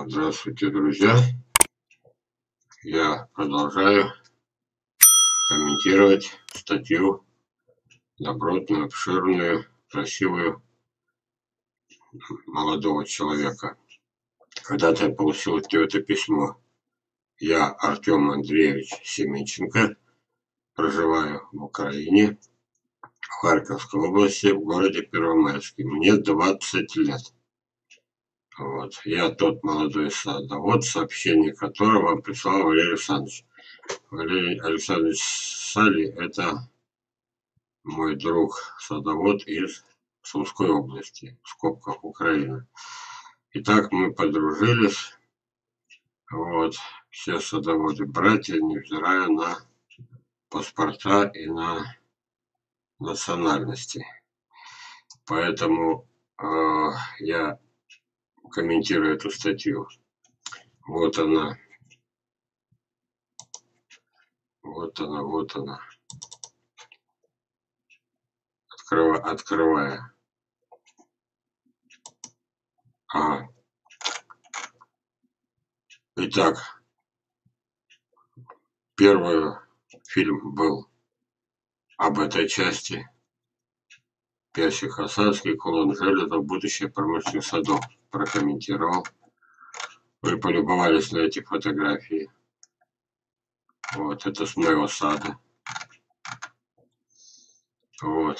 Здравствуйте, друзья! Я продолжаю комментировать статью добротную, обширную, красивую молодого человека. Когда-то я получил это письмо. Я Артем Андреевич Семенченко, проживаю в Украине, в Харьковской области, в городе Первомайске. Мне 20 лет. Вот. Я тот молодой садовод, сообщение которого вам прислал Валерий Александрович. Валерий Александрович Сали – это мой друг садовод из Сумской области, в скобках Украина. Итак, мы подружились. Вот. Все садоводы братья, невзирая на паспорта и на национальности. Поэтому я комментирую эту статью. Вот она. Вот она, вот она. Открывая. Ага. Итак, первый фильм был об этой части. Персик Хасанский, Кулон Железов, будущее промышленных садов. Прокомментировал. Вы полюбовались на эти фотографии. Вот, это с моего сада. Вот.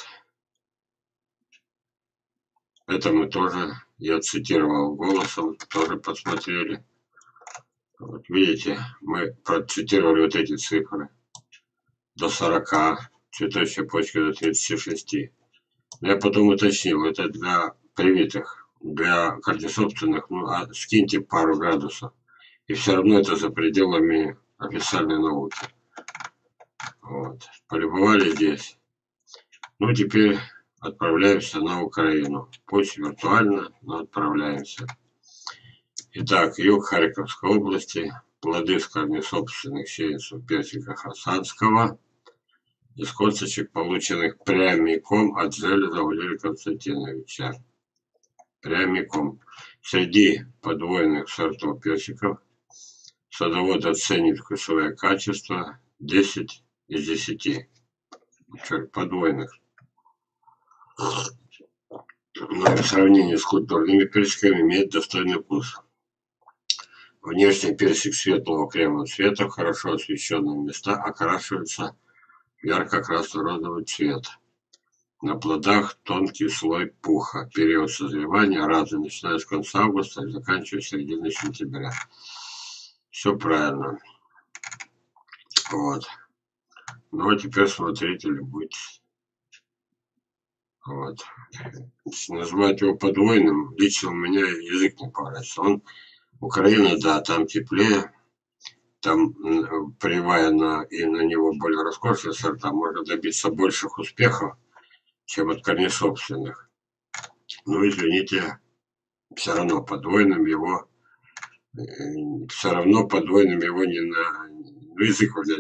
Это мы тоже, я цитировал голосом, тоже посмотрели. Вот, видите, мы процитировали вот эти цифры. До 40, цветочная почка до 36. Но я потом уточнил, это для привитых, для корнесобственных, ну, скиньте пару градусов. И все равно это за пределами официальной науки. Вот. Полюбовали здесь. Ну, теперь отправляемся на Украину. Пусть виртуально, но отправляемся. Итак, юг Харьковской области. Плоды с корнесобственных сеянцев персика Хасанского. Из косточек, полученных прямиком от Железа Валерия Константиновича. Прямиком. Среди подвойных сортов персиков садовод оценит вкусовое качество 10 из 10. Подвойных. Но в сравнении с культурными персиками имеет достойный вкус. Внешний персик светлого кремового цвета, хорошо освещенные места окрашиваются в ярко-красно-розовый цвет. На плодах тонкий слой пуха. Период созревания разный, начиная с конца августа и заканчивая серединой сентября. Все правильно. Вот. Ну а теперь смотрите, любуйтесь. Вот. Назвать его подвойным, лично у меня язык не поворачивается. Украина, да, там теплее, там привая и на него более роскошные сорта, можно добиться больших успехов, чем от корнесобственных. Ну, извините, все равно подвойным его не на... Ну, язык у меня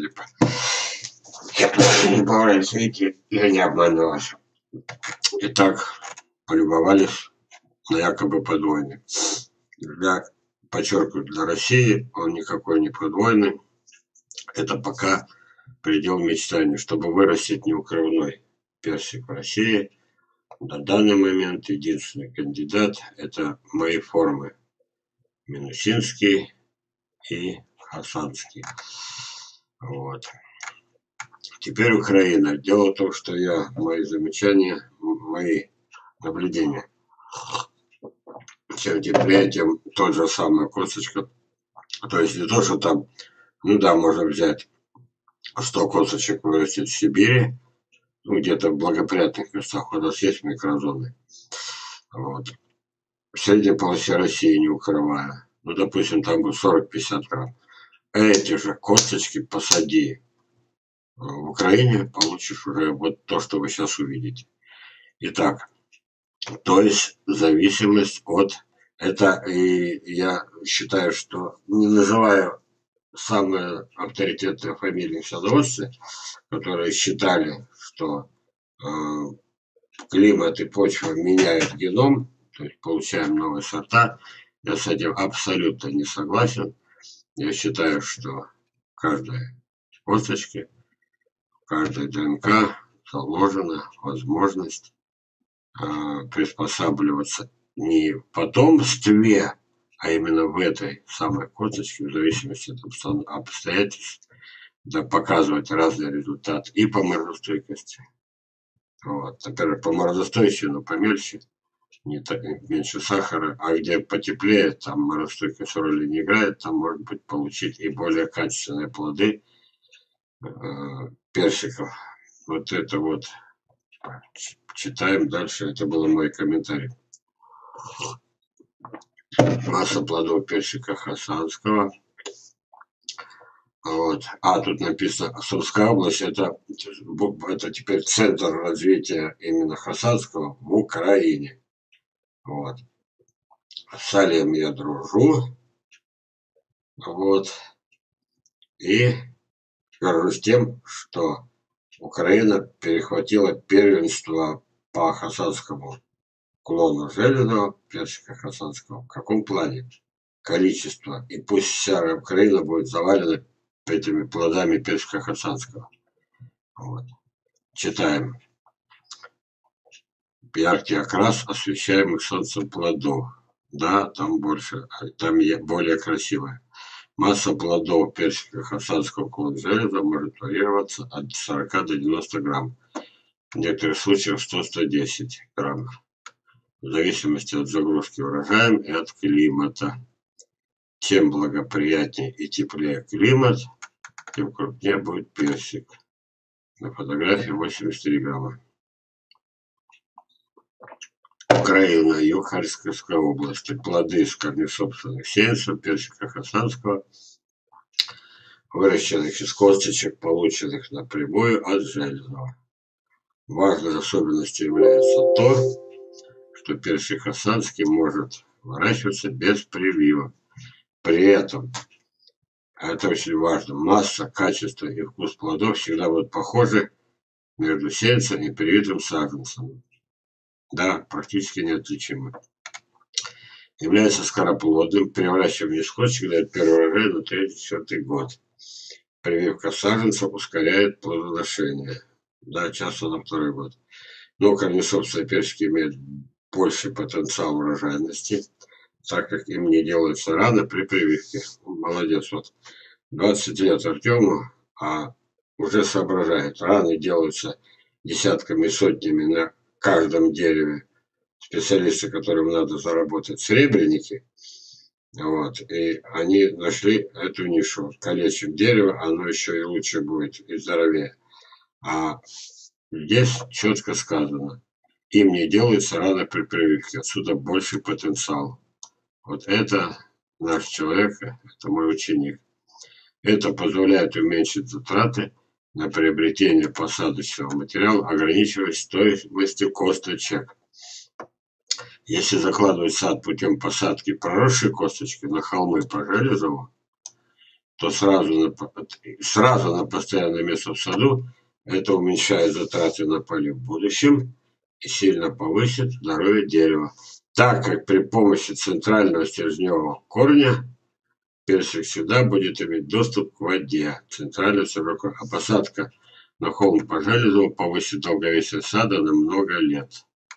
не поворачивается, видите, я не обманываю вас. Итак, полюбовались на якобы подвойный. Подчеркиваю, для России он никакой не подвойный. Это пока предел мечтаний. Чтобы вырастить неукрывной персик в России, на данный момент единственный кандидат – это мои формы. Минусинский и Хасанский. Вот. Теперь Украина. Дело в том, что мои замечания, мои наблюдения. Чем теплее, тем тот же самая косточка. То есть не то, что там, ну да, можно взять 100 косточек вырастить в Сибири, ну, где-то в благоприятных местах, у нас есть микрозоны. Вот. В средней полосе России не укрывая. Ну, допустим, там будет 40-50 грамм. Эти же косточки посади в Украине, получишь уже вот то, что вы сейчас увидите. Итак, то есть зависимость от... Это и я считаю, что не называю самые авторитетные фамилии в садоводстве, которые считали, что климат и почва меняют геном, то есть получаем новые сорта. Я с этим абсолютно не согласен. Я считаю, что в каждой косточке, в каждой ДНК заложена возможность приспосабливаться не в потомстве, а именно в этой самой косточке, в зависимости от обстоятельств, да, показывать разные результаты и по морозостойкости. Вот. Например, по морозостойкости, но помельче, не так, меньше сахара, а где потеплее, там морозостойкость роли не играет, там может быть получить и более качественные плоды персиков. Вот это вот читаем дальше. Это был мой комментарий. Масса плодов персика хасанского. Вот. Тут написано Сумская область, это теперь центр развития именно хасанского в Украине. Вот. С Алием я дружу. Вот. И горжусь тем, что Украина перехватила первенство по хасанскому клону железного, персика хасанского. В каком плане? Количество. И пусть вся Украина будет завалена этими плодами персика хасанского. Вот. Читаем. Яркий окрас освещаемых солнцем плодов. Да, там больше, там более красивое. Масса плодов персика хасанского клона железа может варьироваться от 40 до 90 грамм. В некоторых случаях 100-110 граммов. В зависимости от загрузки урожаем и от климата. Чем благоприятнее и теплее климат, тем крупнее будет персик. На фотографии 83 грамма. Украина, юг Харьковской области. Плоды из корнесобственных сеянцев персика хасанского, выращенных из косточек, полученных напрямую от железного. Важной особенностью является то, что персик хасанский может выращиваться без прививок. При этом, это очень важно, масса, качество и вкус плодов всегда будут похожи между сеянцем и привитым саженцем. Да, практически неотличимы. Является скороплодным, при выращивании из косточек дает первый урожай на 3-4 год. Прививка саженцев ускоряет плодоношение. Да, часто на 2-й год. Но корнесобственные персики имеют больший потенциал урожайности, так как им не делается рано при прививке. Молодец, вот 20 лет Артему, а уже соображает. Раны делаются десятками, сотнями на каждом дереве. Специалисты, которым надо заработать серебряники. Вот, и они нашли эту нишу. Калечим дерево, оно еще и лучше будет, и здоровее. А здесь четко сказано, им не делается рано при прививке. Отсюда больший потенциал. Вот это наш человек, это мой ученик. Это позволяет уменьшить затраты на приобретение посадочного материала, ограничивая стоимостью косточек. Если закладывать сад путем посадки проросшей косточки на холмы по железову, то сразу на постоянное место в саду это уменьшает затраты на полив в будущем и сильно повысит здоровье дерева, так как при помощи центрального стержневого корня персик всегда будет иметь доступ к воде. Центральный стержневой корень. А посадка на холм по железу повысит долговечность сада на много лет.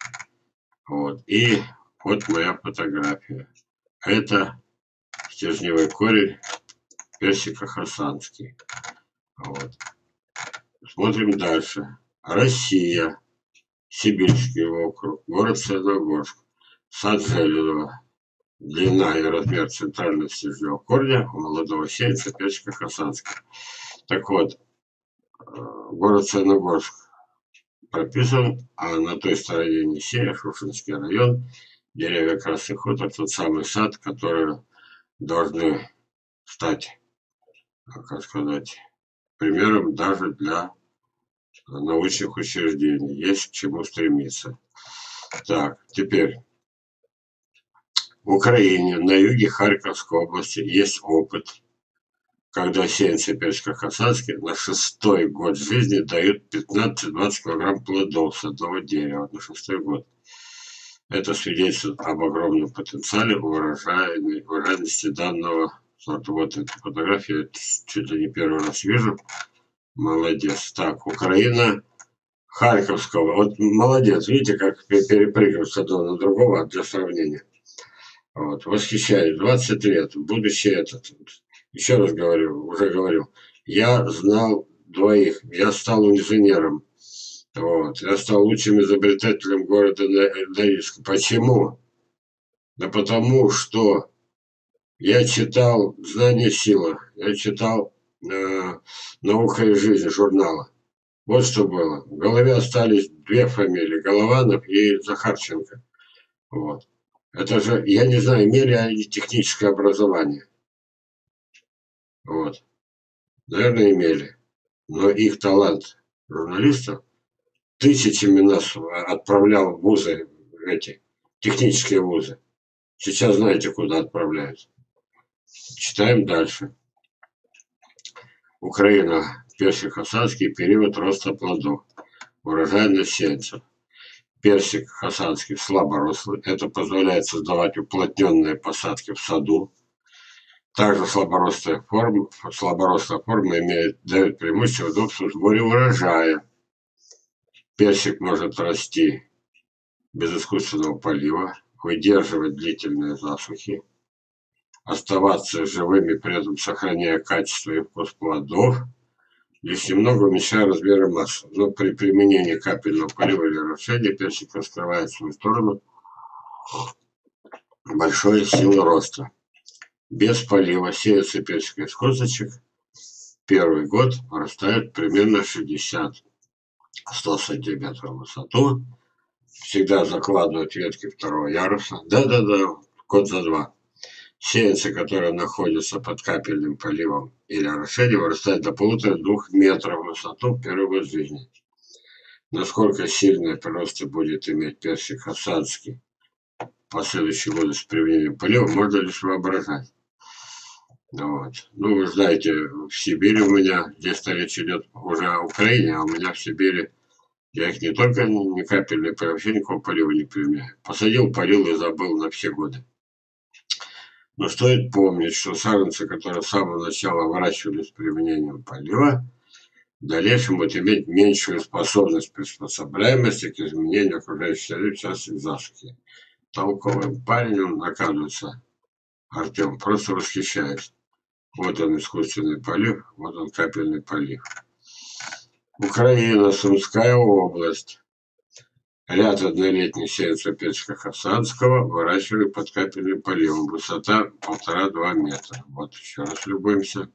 Вот. И вот моя фотография. Это стержневой корень персика хасанский. Вот. Смотрим дальше. Россия. Сибирский округ. Город Саяногорск. Сад железного. Длина и размер центрального стержневого корня у молодого сеянца персика хасанского. Так вот, город Саяногорск прописан, а на той стороне Енисея, Шушинский район, деревья Красный Хутор, тот самый сад, который должны стать, как сказать, примером даже для научных учреждений. Есть к чему стремиться. Так, теперь. В Украине, на юге Харьковской области, есть опыт, когда сеянцы персика хасанский на 6-й год жизни дают 15-20 кг плодов с одного дерева на 6-й год. Это свидетельствует об огромном потенциале урожайности данного сорта. Вот эта фотография, я чуть ли не первый раз вижу. Молодец. Так, Украина Харьковского. Вот молодец, видите, как перепрыгиваю с одного на другого для сравнения. Вот, восхищаюсь. 20 лет, будущее этот. Еще раз говорю, уже говорил. Я знал двоих, я стал инженером. Вот, я стал лучшим изобретателем города Норильска. Почему? Да потому что я читал «Знание сила», я читал «Наука и жизнь» журнала. Вот что было. В голове остались две фамилии: Голованов и Захарченко. Вот. Это же, я не знаю, имели они техническое образование. Вот. Наверное, имели. Но их талант журналистов тысячами нас отправлял в вузы, эти технические вузы. Сейчас знаете, куда отправляют. Читаем дальше. Украина. Персик хасанский. Период роста плодов. Урожайность сеянцев. Персик хасанский слаборослый. Это позволяет создавать уплотненные посадки в саду. Также слаборослая форма дает преимущество в удобстве в сборе урожая. Персик может расти без искусственного полива, выдерживать длительные засухи, оставаться живыми, при этом сохраняя качество и вкус плодов, лишь немного уменьшая размеры массы. Но при применении капельного полива или орошения персик раскрывает свою сторону большой силы роста. Без полива сеется персик из косточек. Первый год растает примерно 60-100 сантиметров в высоту. Всегда закладывают ветки второго яруса. Да-да-да, год за два. Сеянцы, которые находятся под капельным поливом или орошением, вырастают до 1,5–2 метров в высоту в первый год жизни. Насколько сильные приросты будет иметь персик хасанский в последующие годы с применением полива, можно лишь воображать. Вот. Ну, вы знаете, в Сибири у меня, здесь-то речь идет уже о Украине, а у меня в Сибири я их не только не капельный, вообще никакого полива не применяю. Посадил, полил и забыл на все годы. Но стоит помнить, что саженцы, которые с самого начала выращивали с применением полива, в дальнейшем будут иметь меньшую способность приспособляемости к изменению окружающей среды, в частности к засухе. Толковый парень, он, оказывается, Артем, просто восхищаюсь. Вот он искусственный полив, вот он капельный полив. Украина, Сумская область. Ряд однолетних сеянцев персика хасанского выращивали под капельным поливом. Высота 1,5–2 метра. Вот еще раз любуемся.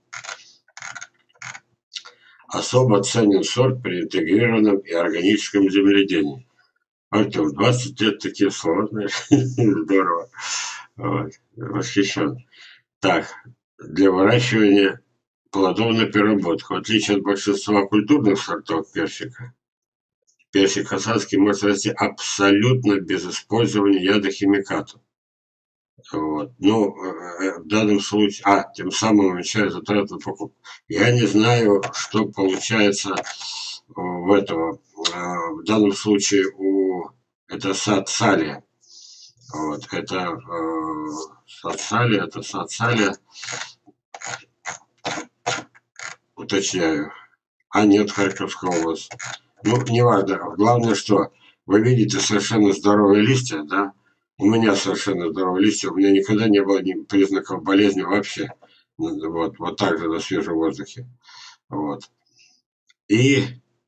Особо ценен сорт при интегрированном и органическом земледелии. Артем, 20 лет такие слова, знаешь, здорово. Вот. Восхищен. Так, для выращивания плодов на переработку. В отличие от большинства культурных сортов персика, персик хасанский может расти абсолютно без использования ядохимикатов. Вот. Ну, в данном случае, тем самым уменьшает затраты на покупку. Я не знаю, что получается в этого. В данном случае это сад салия. Вот, это сад салия. Уточняю. Нет, Харьковская область. Ну, неважно. Главное, что вы видите совершенно здоровые листья, да? У меня совершенно здоровые листья. У меня никогда не было признаков болезни вообще. Вот так же на свежем воздухе. Вот. И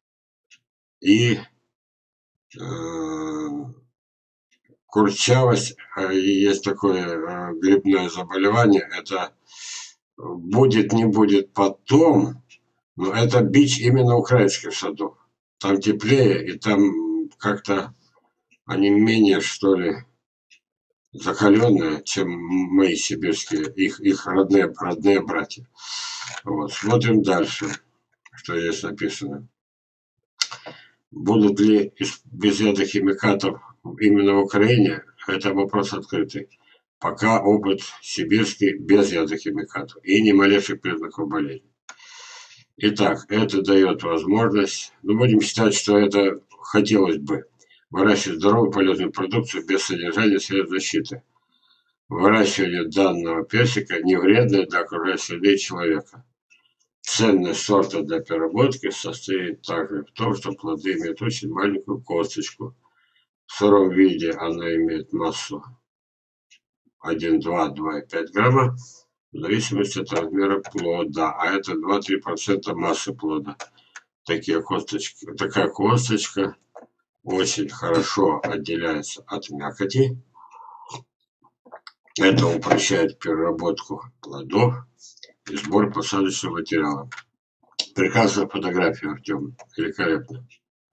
курчавость, есть такое грибное заболевание, это будет, не будет потом, но это бич именно украинских садов. Там теплее, и там как-то они менее, что ли, закаленные, чем мои сибирские, их родные братья. Вот. Смотрим дальше, что здесь написано. Будут ли без ядохимикатов именно в Украине? Это вопрос открытый. Пока опыт сибирский без ядохимикатов и ни малейших признаков болезни. Итак, это дает возможность, будем считать, что это хотелось бы. выращивать здоровую полезную продукцию без содержания средств защиты. Выращивание данного персика не вредно для окружающей среды и человека. Ценность сорта для переработки состоит также в том, что плоды имеют очень маленькую косточку. В сыром виде она имеет массу 1,2-2,5 грамма в зависимости от размера плода, а это 2-3% массы плода. Такая косточка очень хорошо отделяется от мякоти. Это упрощает переработку плодов и сбор посадочного материала. Прекрасная фотография, Артем. Великолепно.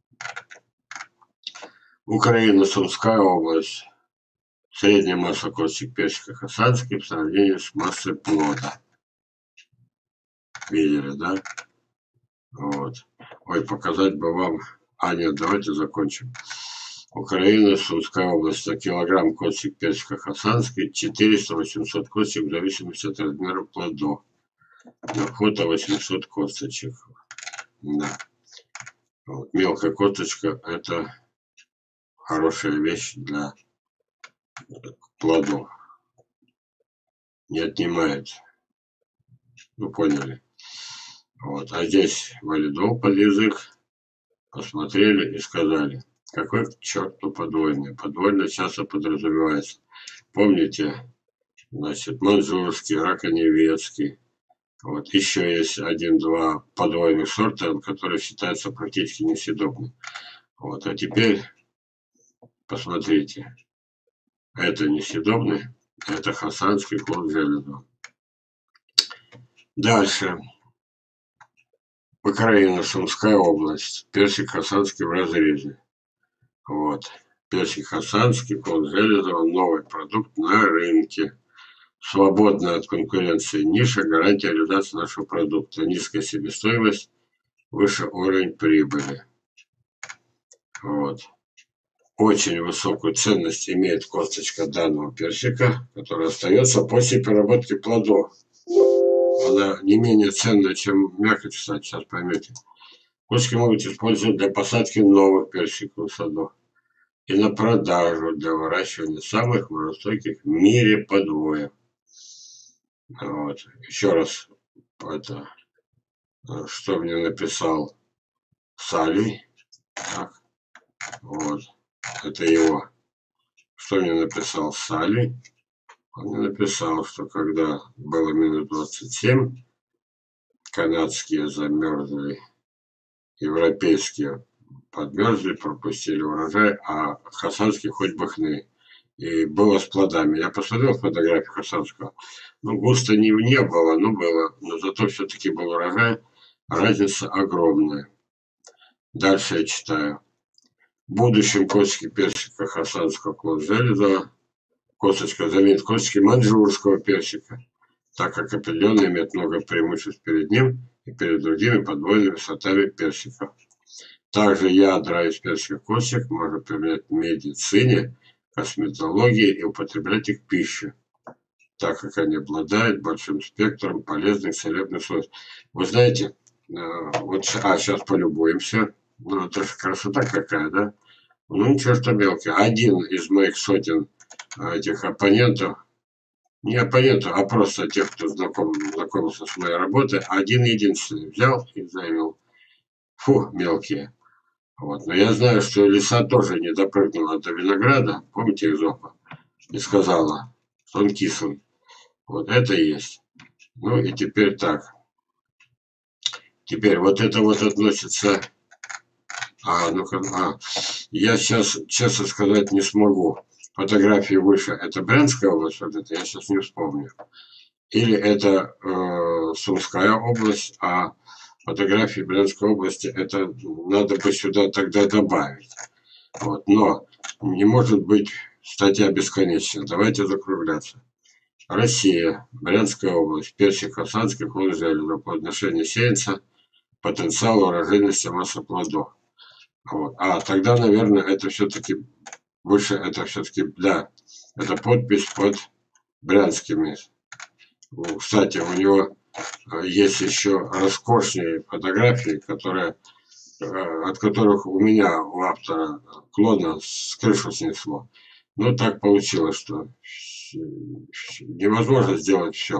Украина, Сумская область. Средняя масса косточек персика хасанский в сравнении с массой плода. Видели, да? Вот. Ой, показать бы вам. А, нет, давайте закончим. Украина, Сумская область. На килограмм косточек персика хасанский 400-800 косточек в зависимости от размера плодов. На фото 800 косточек. Да. Вот. Мелкая косточка – это хорошая вещь для плодов. Не отнимает. Ну, поняли. Вот. А здесь валидол под язык. Посмотрели и сказали, какой к черту подвойный. Подвойный часто подразумевается. Помните, значит, маньчжурский, раконевецкий. Вот. Еще есть 1-2 подвойных сорта, которые считаются практически несъедобными. Вот. А теперь посмотрите. Это несъедобный, это хасанский клон Железного. Дальше. Украина, Сумская область. Персик хасанский в разрезе. Вот. Персик хасанский, клон Железного, новый продукт на рынке. Свободная от конкуренции ниша, гарантия реализации нашего продукта. Низкая себестоимость, выше уровень прибыли. Вот. Очень высокую ценность имеет косточка данного персика, которая остается после переработки плодов. Она не менее ценная, чем мякоть, кстати, сейчас поймете. Косточки могут использовать для посадки новых персиковых садов и на продажу для выращивания самых морозостойких в мире подвоев. Вот. Еще раз, это, что мне написал Салли. Так, вот. Это его. Что мне написал Салли? Он мне написал, что когда было минус 27, канадские замерзли, европейские подмерзли, пропустили урожай, а хасанские хоть бы хны. И было с плодами. Я посмотрел фотографию хасанского. Ну, густо не было, но было. Но зато все-таки был урожай. Разница огромная. Дальше я читаю. В будущем косточки персика хасанского клон Железного косточка заменит косточки маньчжурского персика, так как определенно имеет много преимуществ перед ним и перед другими подвойными сортами персиков. Также ядра из персиковых косточек можно применять в медицине, косметологии и употреблять их в пищу, так как они обладают большим спектром полезных целебных свойств. Вы знаете, вот сейчас полюбуемся. Ну, это же красота какая, да? Ну, ничего, что мелкий. Один из моих сотен этих оппонентов, не оппонентов, а просто тех, кто знакомился с моей работой, один единственный взял и заявил: фу, мелкие. Вот. Но я знаю, что лиса тоже не допрыгнула до винограда, помните Изопа, и сказала, что он кислый. Вот это и есть. Ну и теперь так. Теперь вот это вот относится... Я сейчас, честно сказать, не смогу. Фотографии выше. Это Брянская область, вот это я сейчас не вспомню. Или это Сумская область, а фотографии Брянской области, это надо бы сюда тогда добавить. Вот. Но не может быть статья бесконечная. Давайте закругляться. Россия, Брянская область, персик хасанский, клон Железного, плодоношение сеянца, потенциал урожайности, масса плодов. Вот. А тогда, наверное, это все-таки выше, это все-таки, да, это подпись под брянскими. Кстати, у него есть еще роскошнее фотографии, которые от которых у меня, у автора клона, с крышу снесло. Ну, так получилось, что невозможно сделать все.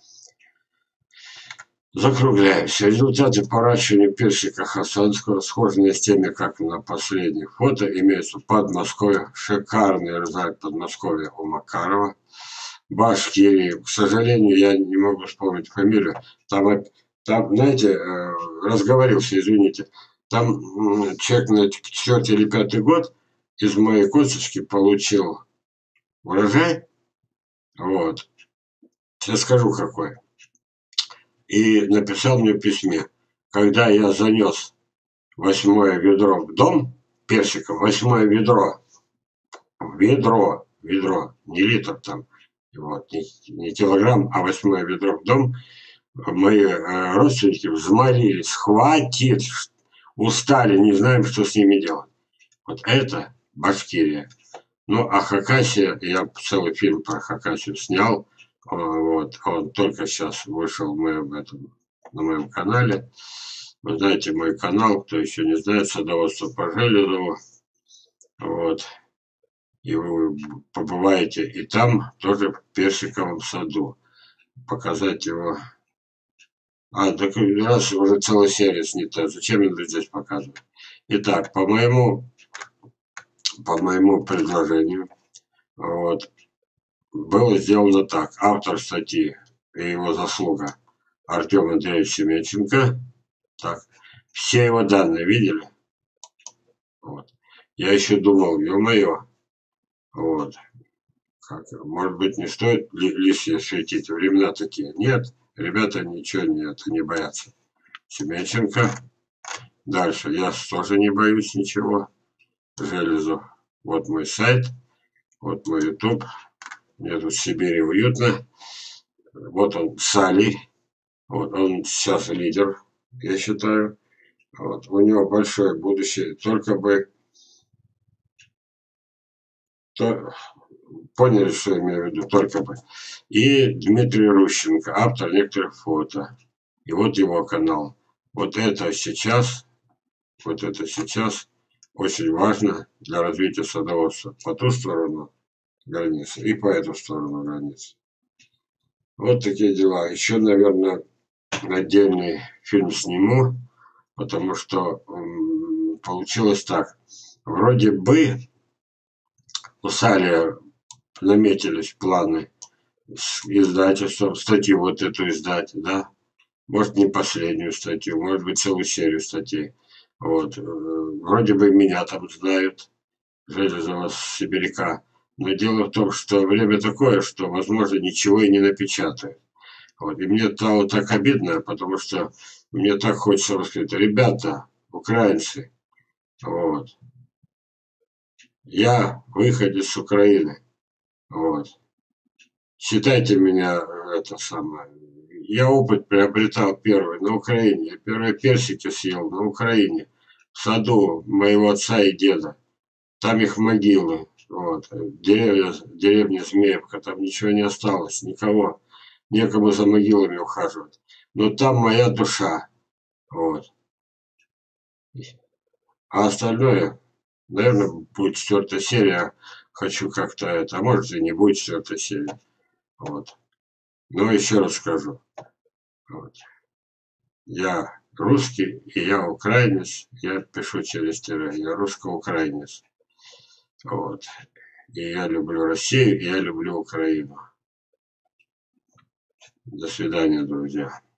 Закругляемся. Результаты поращивания персика хасанского схожи с теми, как на последних фото. Имеется Подмосковье, шикарный результат Подмосковья у Макарова. Башкирии. К сожалению, я не могу вспомнить фамилию. Там, знаете, разговорился, извините. Там человек на 4-й или 5-й год из моей косточки получил урожай. Вот. Сейчас скажу какой. И написал мне в письме, когда я занес 8-е ведро в дом, персиков, 8-е ведро, не литр там, вот, не килограмм, а 8-е ведро в дом, мои родственники взмолились, хватит, устали, не знаем, что с ними делать. Вот это Башкирия. Ну, а Хакасия, я целый фильм про Хакасию снял, вот, он только сейчас вышел на моем канале. Вы знаете мой канал, кто еще не знает, садоводство по Железову. Вот. И вы побываете и там, тоже в персиковом саду. Показать его. Так раз уже целая серия снята, зачем я здесь показывать? Итак, по моему предложению, вот, было сделано так. Автор статьи и его заслуга Артем Андреевич Семенченко. Так, все его данные видели? Вот. Я еще думал, ё-моё, вот, может быть, не стоит лишнее светить, времена такие. Нет, ребята ничего не боятся. Семенченко. Дальше, я тоже не боюсь ничего. Железов. Вот мой сайт, вот мой YouTube. Мне тут в Сибири уютно. Вот он, Сали. Вот он сейчас лидер, я считаю. Вот. У него большое будущее. Только бы поняли, что я имею в виду, только бы. И Дмитрий Рущенко, автор некоторых фото. И вот его канал. Вот это сейчас очень важно для развития садоводства по ту сторону границы и по эту сторону границы. Вот такие дела. Еще, наверное, отдельный фильм сниму, потому что получилось так. Вроде бы у Салия наметились планы с издательством, статью вот эту издать, да, может не последнюю статью, может быть целую серию статей. Вот. Вроде бы меня там знают, Железова Сибиряка. Но дело в том, что время такое, что, возможно, ничего и не напечатают. Вот. И мне стало так обидно, потому что мне так хочется рассказать, ребята, украинцы, вот, я выходец с Украины, вот, считайте меня это самое. Я опыт приобретал первый на Украине. Я первые персики съел на Украине, в саду моего отца и деда. Там их могилы. Вот. Деревня Змеевка, там ничего не осталось, никого. Некому за могилами ухаживать. Но там моя душа. Вот. А остальное, наверное, будет 4-я серия. Хочу как-то это. А может и не будет 4-я серия. Вот. Но еще раз скажу. Вот. Я русский, и я украинец. Я пишу через тире. Я русско-украинец. Вот. И я люблю Россию, и я люблю Украину. До свидания, друзья.